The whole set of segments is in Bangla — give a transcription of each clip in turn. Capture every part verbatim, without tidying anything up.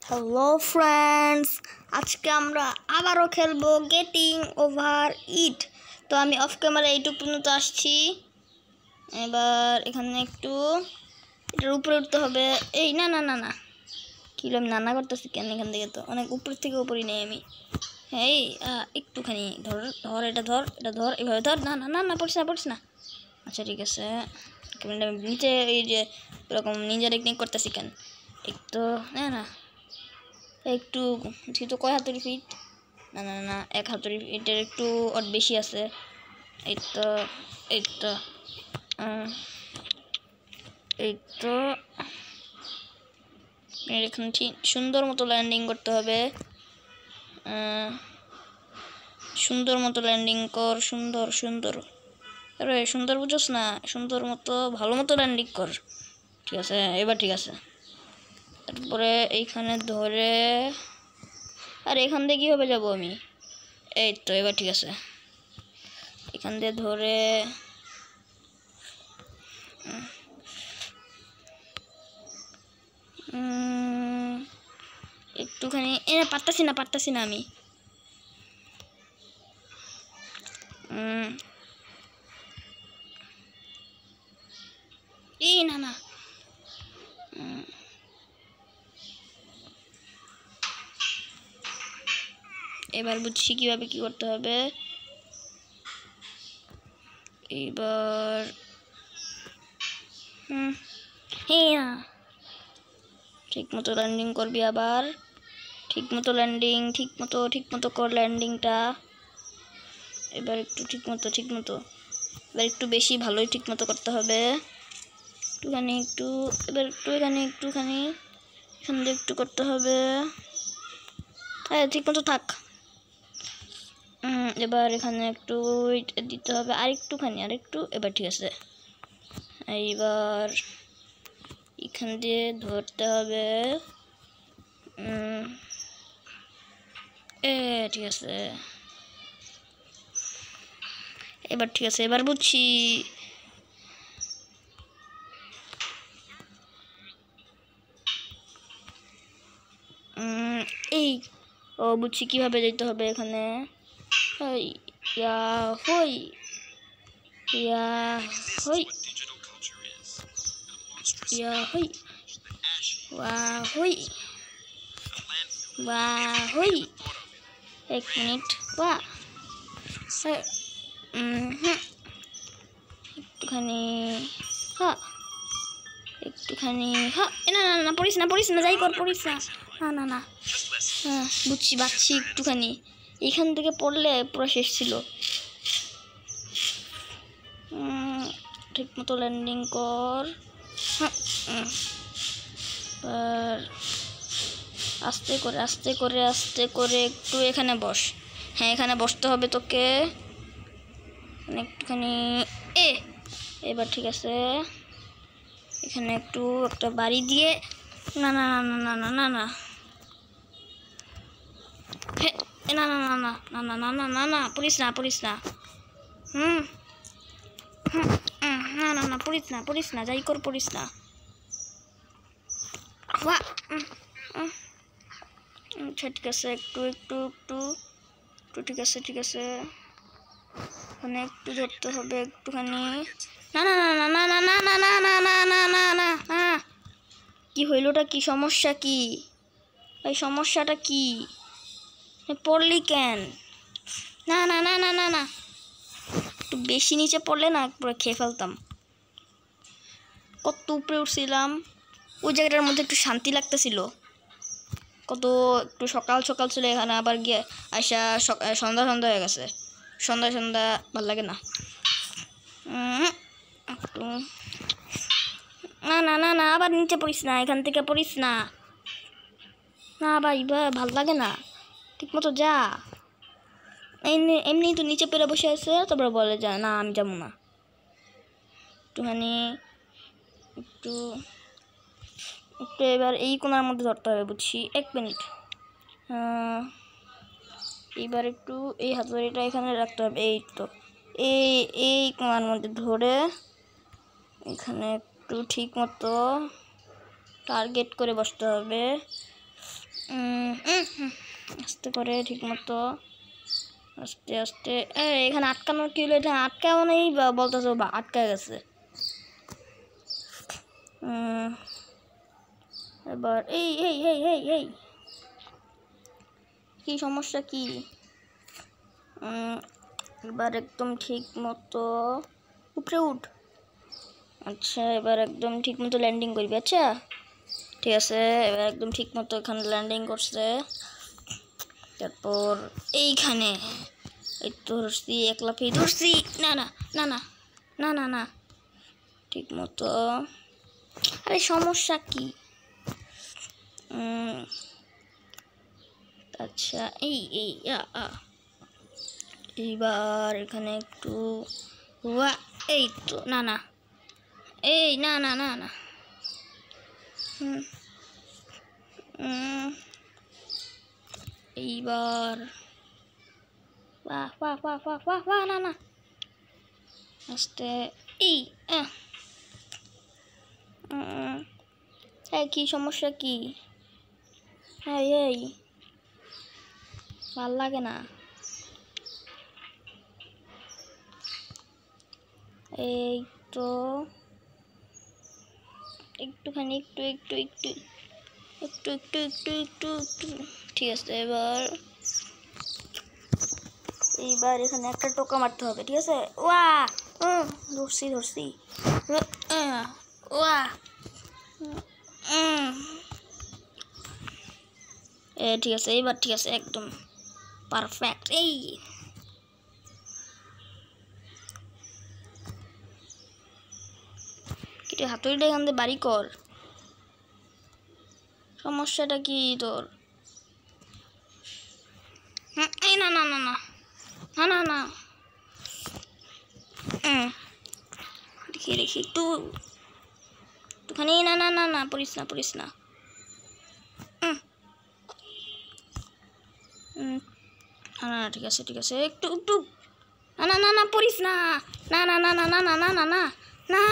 হ্যালো ফ্রেন্ডস, আজকে আমরা আবারও খেলবো গেটিং ওভার ইট। তো আমি অফ ক্যামেরা এইটুকু পর্যন্ত আসছি। এবার এখানে একটু এটার উপরে উঠতে হবে। এই না না না না কি আমি নানা করতেছি কেন? এখান থেকে তো অনেক উপর থেকে উপরই নেই আমি। এই একটুখানি ধর ধর এটা ধর এটা ধর এভাবে ধর। না না না না পড়িস না পড়িস না। আচ্ছা ঠিক আছে, নিচে এই যে এরকম নিনজা টেকনিক করতেছি কেন? একটু না না একটু যেহেতু কয় হাতুড়ি ফিট, না না না এক হাতুড়ি ফিটের একটু ওর বেশি আছে। এই তো এই তো এই তো এখানে ঠিক সুন্দর মতো ল্যান্ডিং করতে হবে। সুন্দর মতো ল্যান্ডিং কর, সুন্দর সুন্দর। আরে সুন্দর বুঝোস না, সুন্দর মতো ভালো মতো ল্যান্ডিং কর। ঠিক আছে, এবার ঠিক আছে। তারপরে এইখানে ধরে আর এখান দিয়ে কীভাবে যাবো আমি? এই তো এবার ঠিক আছে। এখান দিয়ে ধরে একটুখানি এ পারতাছি না পারতাছি না আমি। এই না না এবার বুঝছি কিভাবে কি করতে হবে। এবার হুম হ্যাঁ ঠিক মতো ল্যান্ডিং করবি। আবার ঠিক মতো ল্যান্ডিং ঠিক মতো ঠিক মতো কর ল্যান্ডিংটা। এবার একটু ঠিক মতো ঠিক মতো এবার একটু বেশি ভালোই ঠিক মতো করতে হবে। একটুখানি একটু এবার একটু এখানে একটুখানি এখান দিয়ে একটু করতে হবে। হ্যাঁ ঠিক মতো থাক। এবার এখানে একটু দিতে হবে আর একটুখানি আর একটু। এবার ঠিক আছে। এইবার এখান দিয়ে ধরতে হবে। এ ঠিক আছে, এবার ঠিক আছে, এবার বুঝছি। এই ও বুঝছি কিভাবে যেতে হবে এখানে। হই ইয়া হই ইয়া হই ইয়া হই ওয়া হই ওয়া হই। এক মিনিট ওয়া একটুখানি হা একটুখানি হা না না না পড়িস না পড়িস না যাই কর পড়িস না না না না হ্যাঁ বুঝছি বাচ্ছি একটুখানি এখান থেকে পড়লে পুরো শেষ ছিল। ঠিক মতো ল্যান্ডিং কর। হ্যাঁ আস্তে করে আস্তে করে আস্তে করে একটু এখানে বস। হ্যাঁ এখানে বসতে হবে তোকে একটুখানি। এ এবার ঠিক আছে, এখানে একটু একটা বাড়ি দিয়ে না না না না না না না না না না না না না না না না না পড়িস না পড়িস না। হুম না না না পড়িস না পড়িস না যাই কর পড়িস না। আচ্ছা ঠিক আছে, একটু একটু একটু একটু ঠিক আছে ঠিক আছে। মানে একটু ধরতে হবে একটুখানি। না না না না না না না না না না না না না না কি হইলোটা? কি সমস্যা? কি ভাই সমস্যাটা কি? পড়লি কেন? না না না না না না একটু বেশি নিচে পড়লে না পুরো খেয়ে ফেলতাম। কত উপরে উঠছিলাম, ওই জায়গাটার মধ্যে একটু শান্তি লাগতেছিল। কত একটু সকাল সকাল ছিল এখানে, আবার গিয়ে আসা সন্ধ্যা সন্ধ্যা হয়ে গেছে। সন্ধ্যা সন্ধ্যা ভাল লাগে না। একটু না না না না আবার নিচে পড়িস না, এখান থেকে পড়িস না। না ভাই ভাল লাগে না, ঠিক মতো যা। এমনি এমনি তো নিচে পেরে বসে আছে, তারপরে বলে যা না আমি যাবো না। একটুখানি একটু একটু এবার এই কোণার মধ্যে ধরতে হবে বুঝছি। এক মিনিট এইবার একটু এই হাতুড়িটা এখানে রাখতে হবে। এই তো এই এই কোণার মধ্যে ধরে এখানে একটু ঠিক মতো টার্গেট করে বসতে হবে। আস্তে করে ঠিক মতো আস্তে আস্তে এখানে আটকানোর কি হলো? এটা আটকাও নেই বলতেছো বা আটকা গেছে। এবার এই এই এই এই এই কি সমস্যা কি? এবার একদম ঠিক মতো উপরে উঠ। আচ্ছা এবার একদম ঠিক মতো ল্যান্ডিং করবি। আচ্ছা ঠিক আছে, এবার একদম ঠিক মতো এখানে ল্যান্ডিং করছে। তারপর এইখানে এই তো ধরছি, এক লাফিয়ে ধরছি। না না না না না না না ঠিক মতো। আরে সমস্যা কি? আচ্ছা এই এই এইবার এখানে একটু ওয়া এই তো না না এই না না না না হুম এইবার বাহ বাহ বাহ বাহ বাহ বাহ না না আস্তে এই এই কি সমস্যা কি? এই এই ভাল লাগে না। এই তো একটুখানি একটু একটু একটু একটু একটু একটু একটু একটু ঠিক আছে। এবার এইবার এখানে একটা টোকা মারতে হবে। ঠিক আছে, ওয়া ধরছি ধরছি ওয়া এ ঠিক আছে, এইবার ঠিক আছে একদম পারফেক্ট। এই কিরে হাতুড়িটা এখান থেকে বাড়ি কর। সমস্যাটা কি তোর? এই না না না না না না না দেখি দেখি একটু একটুখানি না না না না পড়িস না পড়িস না। না না ঠিক আছে ঠিক আছে একটু একটু না না না না পড়িস না না না না না না না না না না না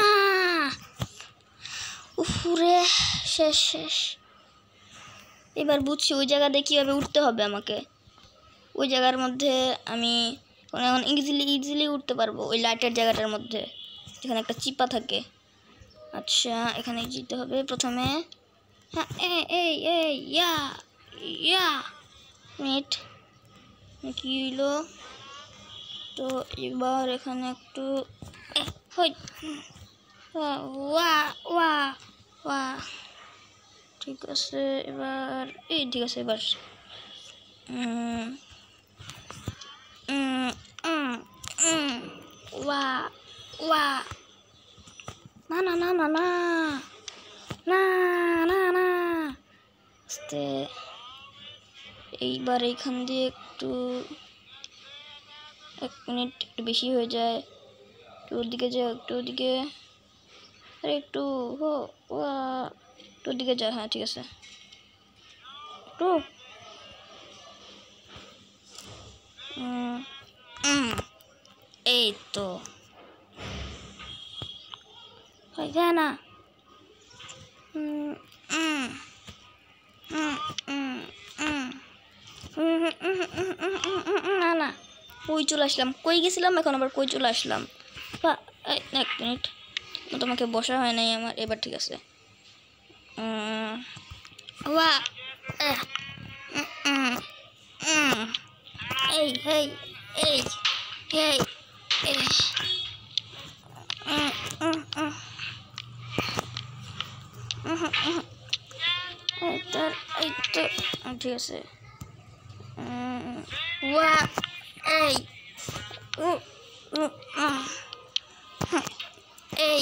উফরে শেষ শেষ। এবার বুঝছি ওই জায়গাতে কীভাবে উঠতে হবে আমাকে। ওই জায়গার মধ্যে আমি এখন ইজিলি ইজিলি উঠতে পারবো ওই লাইটের জায়গাটার মধ্যে যেখানে একটা চিপা থাকে। আচ্ছা এখানে যেতে হবে প্রথমে। হ্যাঁ এই এই এই ইয়া ইয়া মিট কি হইলো? তো এবার এখানে একটু ওয়া ওয়া ওয়া ঠিক আছে। এবার এই ঠিক আছে এবার ওয়া ওয়া না না না না না না না না আস্তে। এইবার এইখান দিয়ে একটু এক মিনিট একটু বেশি হয়ে যায়। একটু ওদিকে যাও একটু ওদিকে আরে একটু হো ওয়া একটু ওদিকে যাও। হ্যাঁ ঠিক আছে একটু এই তো হয়ে যায় না। না না কই চলে আসলাম? কই গেছিলাম এখন আবার কই চলে আসলাম? এক মিনিট তোমাকে বসা হয় নাই আমার। এবার ঠিক আছে। ওয়া এই এই এই এই এই এই তো ঠিক আছে। ওয়া এই এই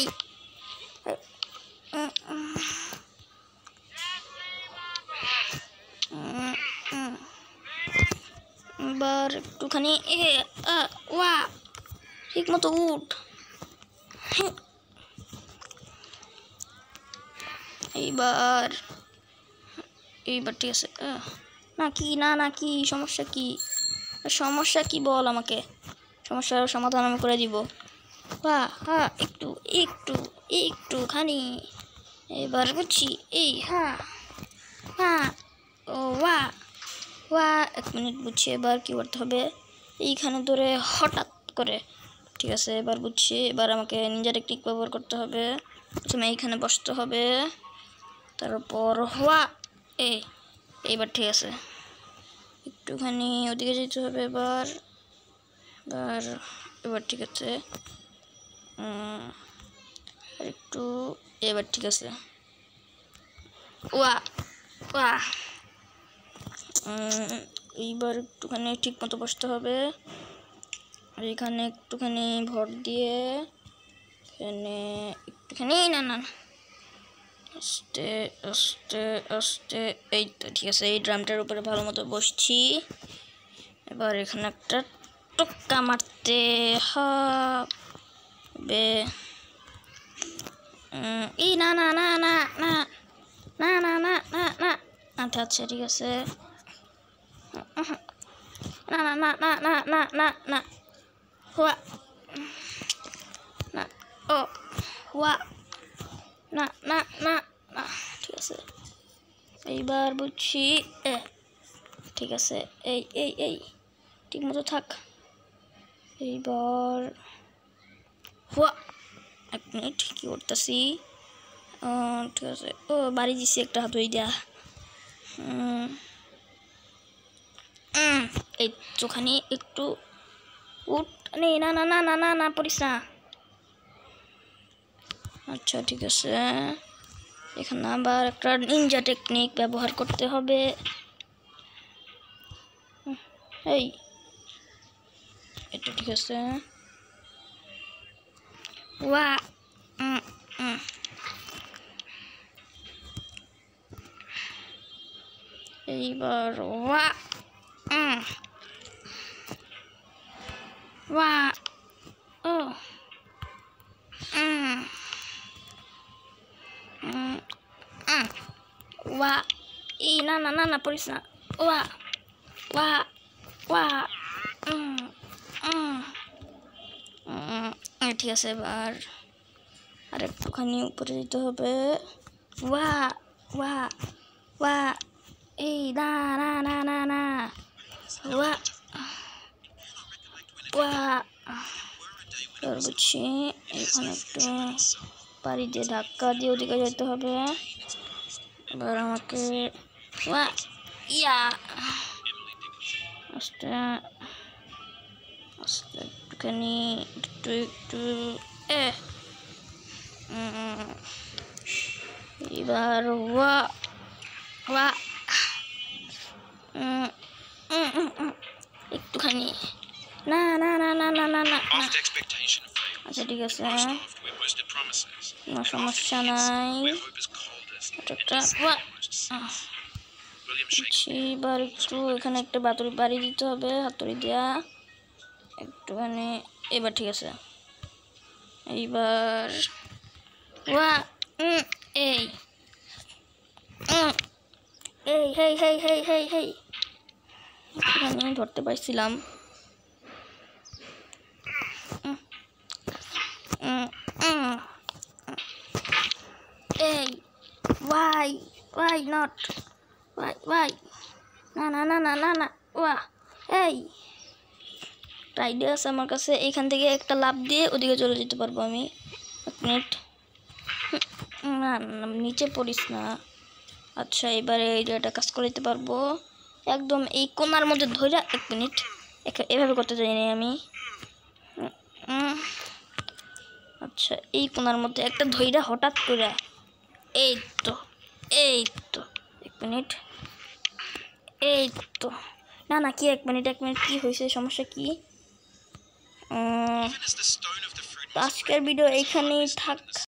এবার একটুখানি ওয়া ঠিক মতো উঠ। এইবার এইবার ঠিক আছে। না কি না না কি সমস্যা কি? সমস্যা কি বল আমাকে, সমস্যার সমাধান আমি করে দিব। হ্যাঁ হ্যাঁ একটু একটু একটুখানি এবার বুঝছি। এই হ্যাঁ হ্যাঁ ও ওয়া ওয়া এক মিনিট বুঝছি, এবার কি করতে হবে, এইখানে ধরে হঠাৎ করে, ঠিক আছে এবার বুঝছি। এবার আমাকে নিনজা টেকনিক ব্যবহার করতে হবে। প্রথমে এইখানে বসতে হবে, তারপর ওয়া এই এইবার ঠিক আছে, একটুখানি ওদিকে যেতে হবে এবার। এবার এবার ঠিক আছে, একটু এবার ঠিক আছে। ওয়া ওয়া এইবার একটুখানি ঠিক মতো বসতে হবে। এইখানে একটুখানি ভর দিয়ে এখানে একটুখানি না না আস্তে আস্তে আস্তে, এই তো ঠিক আছে। এই ড্রামটার উপরে ভালো মতো বসছি। এবার এখানে একটা টক্কা মারতে হবে। এই না না না না না না না না না না আচ্ছা আচ্ছা ঠিক আছে। না না না না না না না না হুয়া না ও হুয়া না না না না ঠিক আছে। এইবার বুঝছি, এ ঠিক আছে, এই এই এই ঠিক মতো থাক। এইবার হুয়া এক মিনিট কি করতেছি, ঠিক আছে। ও বাড়ি দিছি একটা হাতুড়ি দেয়া। এই চোখানি একটু উঠ, নেই না না না না না না পড়িস না। আচ্ছা ঠিক আছে, এখানে আবার একটা নিনজা টেকনিক ব্যবহার করতে হবে। এই এটা ঠিক আছে। ওয়া এইবার ওয়া ওয়া ও ওয়া এই না না না না পড়িস না। ওয়া ওয়া ওয়া ঠিক আছে। এবার আর একটুখানি উপরে দিতে হবে। ওয়া ওয়া ওয়া এই না না না না না ওয়া ওয়া এবার বুঝছি, এখানে একটু পাড়ি দিয়ে ধাক্কা দিয়ে ওদিকে যেতে হবে। এবার আমাকে ওয়া ইয়া আস্তে আস্তে একটুখানি একটু একটু এ এবার ওয়া ওয়া একটুখানি না না না না না না না আচ্ছা ঠিক আছে, কোনো সমস্যা নাই। এবার একটু এখানে একটা বাতুরি বাড়ি দিতে হবে হাতুড়ি দেওয়া একটুখানি। এবার ঠিক আছে। এইবার ওয়া এই এই হেই হেই হেই হেই হেই এখানে ধরতে পারছিলাম। এই why why not why why না না না না না না ওয়া এই আইডিয়া আছে আমার কাছে, এইখান থেকে একটা লাফ দিয়ে ওদিকে চলে যেতে পারবো আমি। এক মিনিট, না নিচে পড়িস না। আচ্ছা এবারে এই জায়গাটা কাজ করে দিতে পারবো একদম এই কোনার মধ্যে ধরে। এক মিনিট, এভাবে করতে চাইনি আমি। আচ্ছা এই কোনার মধ্যে একটা ধৈরা হঠাৎ করে, এই তো এই তো এক মিনিট, এই তো না না কি এক মিনিট এক মিনিট কি হয়েছে, সমস্যা কি? আজকের ভিডিও এইখানেই থাক।